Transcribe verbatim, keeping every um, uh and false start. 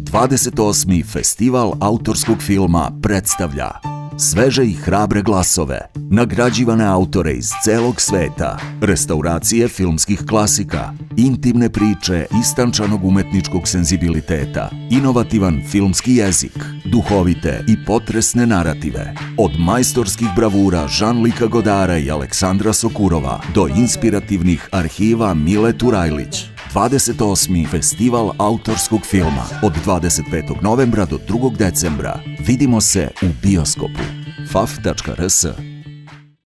dvadeset osmi Festival autorskog filma predstavlja sveže i hrabre glasove, nagrađivane autore iz celog sveta, restauracije filmskih klasika, intimne priče istančanog umetničkog senzibiliteta, inovativan filmski jezik, duhovite i potresne narative, od majstorskih bravura Jean-Luca Godara i Aleksandra Sokurova do inspirativnih arhiva Mile Turajlić. dvadeset osmi Festival autorskog filma od dvadeset petog novembra do drugog decembra. Vidimo se u bioskopu. f a f tačka r s